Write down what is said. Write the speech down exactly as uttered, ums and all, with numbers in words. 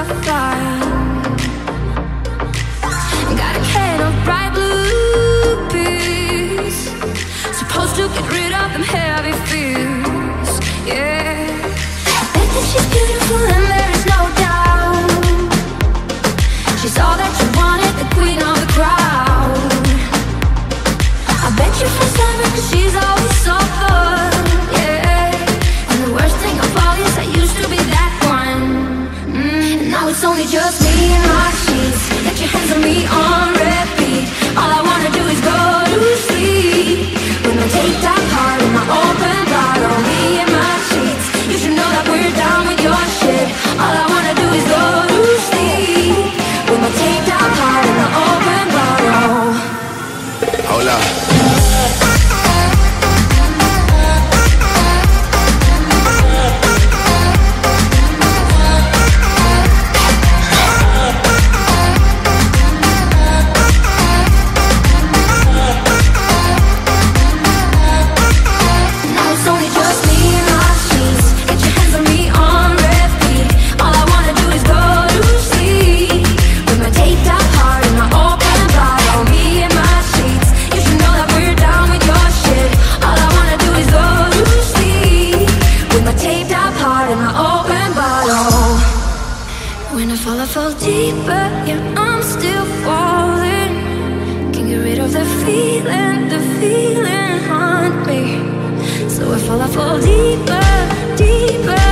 fine. Got a can of bright blue peas, supposed to get rid of them heavy fears, yeah. I bet that she's beautiful and there is no doubt. She's all that you wanted, the queen of the crowd. I bet you feel sorry cause she's always so fun, yeah. And the worst thing of all is I used to be that one. mm, And now it's only just me and my sheets. Get your hands on me on repeat. All I wanna do is go to sleep with my taped out heart and my open bottle. Me and my sheets. You should know that we're down with your shit. All I wanna do is go to sleep with my taped out heart and my open bottle. Hold up. Fall deeper, yeah, I'm still falling. Can't get rid of the feeling, the feeling haunt me. So if all I fall deeper, deeper,